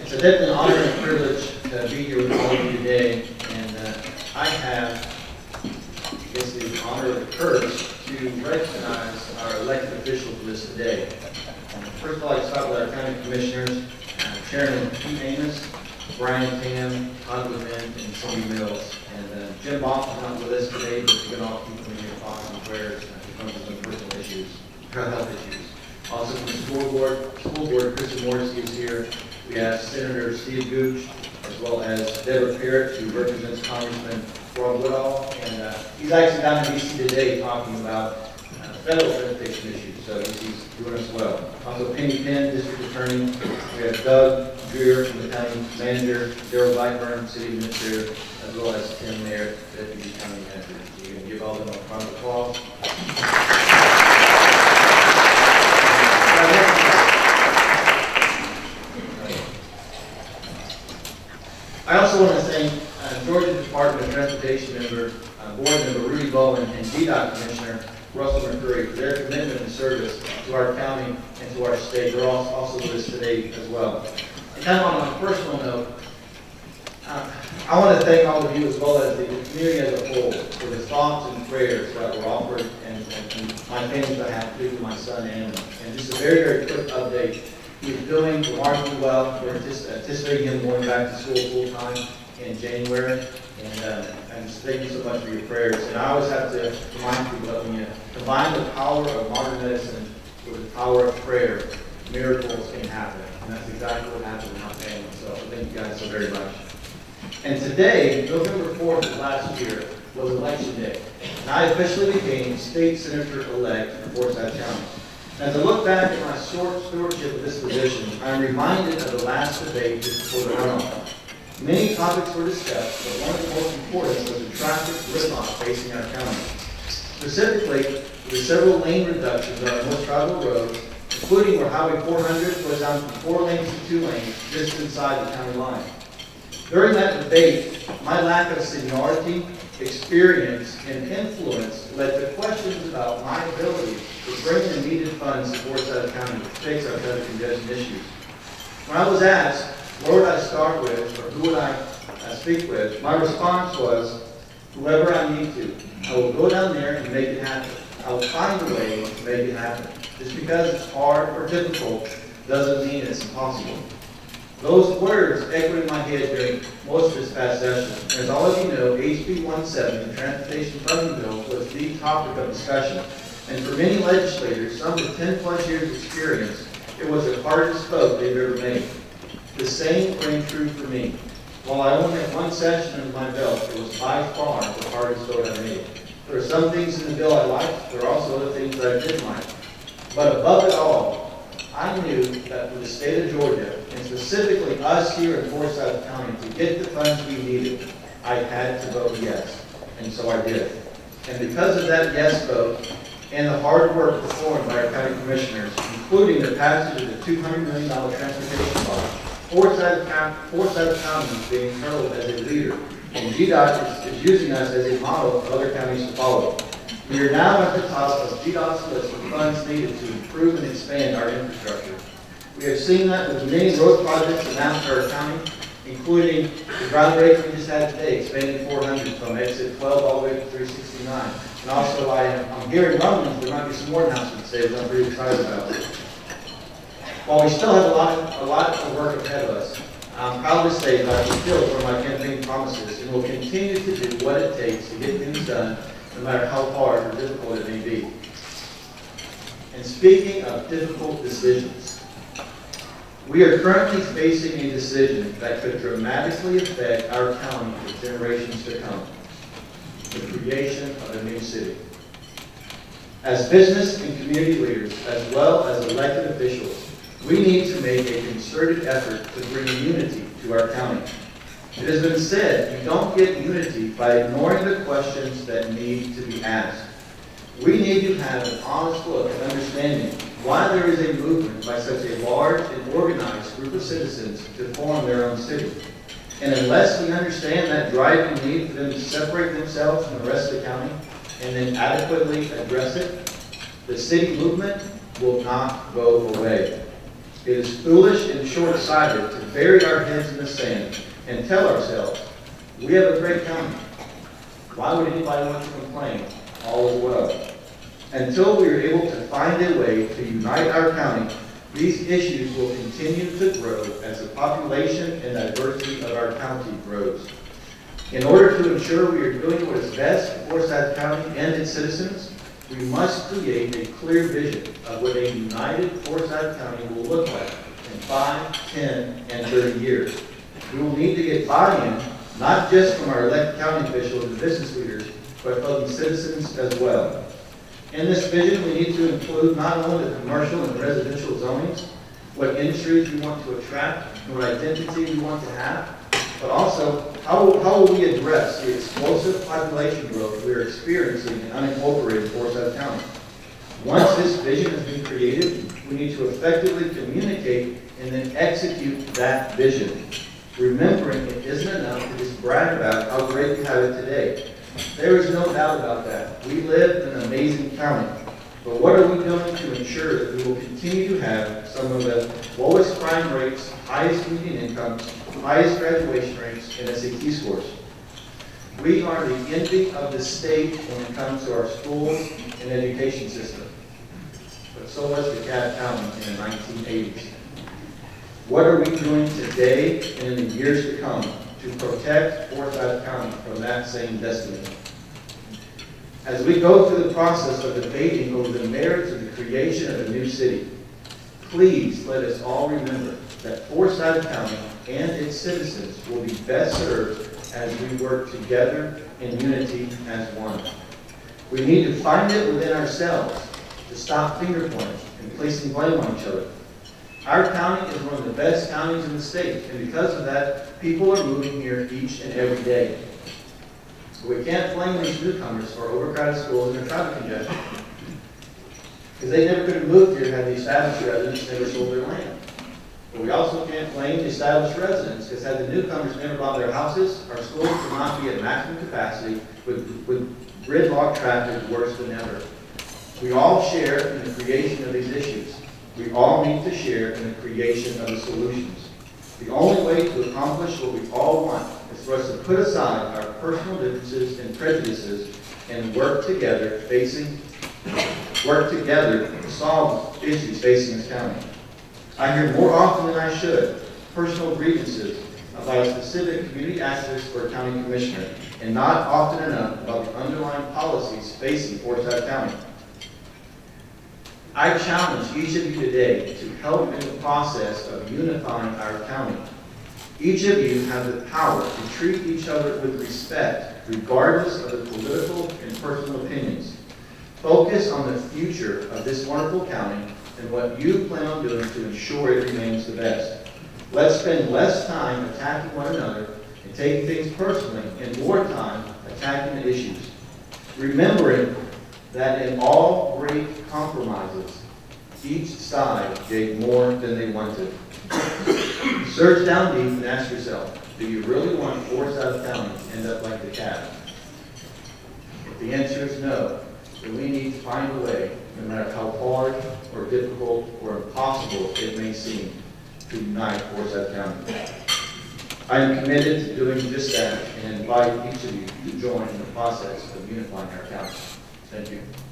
It's a definitely honor and a privilege to be here with all of you today, and I have, I guess, the honor of the courage to recognize our elected officials for this today. First of all, I'd like to start with our county commissioners, Chairman Amos, Brian Tam, Todd Levent, and Cindy Mills. And Jim Boff is not with us today, but you can all keep them in your thoughts and prayers because of some personal issues, health issues. Also from the school board, Kristin Morrissey is here. We have Senator Gooch, as well as Debra who represents Congressman Woodall, and he's actually down in D.C. today talking about federal transportation issues, so he's doing us well. Also Penn, District Attorney. We have Doug Greer from the county manager, Gerald Blackburn, City Administrator, as well as Tim Merritt, Deputy County Manager. So you can give all of them a round of applause. I also want to thank Georgia Department of Transportation member, board member Rudy, Bowen, and GDOT Commissioner Russell McMurry for their commitment and service to our county and to our state. They're also with us today as well. And kind of on a personal note, I want to thank all of you as well as the community as a whole for the thoughts and prayers that were offered and my family's behalf, including my son Ammon. And just a very, very quick update. He's doing remarkably well. We're anticipating him going back to school full time in January. And just thank you so much for your prayers. And I always have to remind people that when you combine the power of modern medicine with the power of prayer, miracles can happen. And that's exactly what happened in my family. So thank you guys so very much. And today, November 4th of last year, was Election Day. And I officially became State Senator-elect for Forsyth County. As I look back at my short stewardship of this position, I'm reminded of the last debate just before the runoff. Many topics were discussed, but one of the most important was the traffic gridlock facing our county. Specifically, the several lane reductions on our most traveled roads, including where Highway 400 goes down from 4 lanes to 2 lanes just inside the county line. During that debate, my lack of seniority, experience, and influence led to questions about my ability to bring the needed funds to Forsyth County to fix our traffic congestion issues. When I was asked, where would I start with, or who would I speak with, my response was, whoever I need to. I will go down there and make it happen. I will find a way to make it happen. Just because it's hard or difficult doesn't mean it's impossible. Those words echoed in my head during most of this past session. As all of you know, HB 170, the Transportation Funding Bill, was the topic of discussion. And for many legislators, some with 10+ years experience, it was the hardest vote they've ever made. The same rang true for me. While I only had one session under my belt, it was by far the hardest vote I made. There are some things in the bill I liked, there are also other things that I didn't like. But above it all, I knew that for the state of Georgia, and specifically us here in Forsyth County, to get the funds we needed, I had to vote yes. And so I did. And because of that yes vote, and the hard work performed by our county commissioners, including the passage of the $200 million transportation bond, Forsyth County is being heralded as a leader, and GDOT is using us as a model for other counties to follow. We are now at the top of GDOT's list of funds needed to improve and expand our infrastructure. We have seen that with many road projects announced in our county, including the groundbreaking we just had today, expanding 400 from exit 12 all the way to 369. And also, I'm hearing rumblings there might be some more announcements today that I'm pretty excited about. While we still have a lot of work ahead of us, I'm proud to say that I fulfilled one of my campaign promises and will continue to do what it takes to get things done, no matter how hard or difficult it may be. And speaking of difficult decisions, we are currently facing a decision that could dramatically affect our county for generations to come: the creation of a new city. As business and community leaders, as well as elected officials, we need to make a concerted effort to bring unity to our county. It has been said, you don't get unity by ignoring the questions that need to be asked. We need to have an honest look at understanding why there is a movement by such a large and organized group of citizens to form their own city. And unless we understand that driving need for them to separate themselves from the rest of the county and then adequately address it, the city movement will not go away. It is foolish and short-sighted to bury our heads in the sand and tell ourselves, we have a great county. Why would anybody want to complain? All is well. Until we are able to find a way to unite our county, these issues will continue to grow as the population and diversity of our county grows. In order to ensure we are doing what is best for Forsyth County and its citizens, we must create a clear vision of what a united Forsyth County will look like in 5, 10, and 30 years. We will need to get buy-in, not just from our elected county officials and business leaders, but from the citizens as well. In this vision, we need to include not only the commercial and residential zonings, what industries we want to attract, and what identity we want to have, but also how will we address the explosive population growth we are experiencing in unincorporated Forsyth County. Once this vision has been created, we need to effectively communicate and then execute that vision. Remembering it isn't enough to just brag about how great we have it today. There is no doubt about that. We live in an amazing county. But what are we doing to ensure that we will continue to have some of the lowest crime rates, highest median incomes, highest graduation rates, and SAT scores? We are the envy of the state when it comes to our schools and education system. But so was DeKalb County in the 1980s. What are we doing today and in the years to come to protect Forsyth County from that same destiny? As we go through the process of debating over the merits of the creation of a new city, please let us all remember that Forsyth County and its citizens will be best served as we work together in unity as one. We need to find it within ourselves to stop finger pointing and placing blame on each other. Our county is one of the best counties in the state, and because of that, people are moving here each and every day. But we can't blame these newcomers for overcrowded schools and traffic congestion, because they never could have moved here had the established residents never sold their land. But we also can't blame the established residents, because had the newcomers never bought their houses, our schools would not be at maximum capacity with gridlock traffic worse than ever. We all share in the creation of these issues. We all need to share in the creation of the solutions. The only way to accomplish what we all want is for us to put aside our personal differences and prejudices and work together to solve issues facing this county. I hear more often than I should personal grievances about a specific community access for a county commissioner, and not often enough about the underlying policies facing Forsyth County. I challenge each of you today to help in the process of unifying our county. Each of you has the power to treat each other with respect, regardless of the political and personal opinions. Focus on the future of this wonderful county and what you plan on doing to ensure it remains the best. Let's spend less time attacking one another and taking things personally, and more time attacking the issues. Remembering that in all great compromises, each side gave more than they wanted. Search down deep and ask yourself, do you really want Forsyth County to end up like DeKalb? If the answer is no, then we need to find a way, no matter how hard or difficult or impossible it may seem, to unite Forsyth County. I am committed to doing just that and invite each of you to join in the process of unifying our county. Thank you.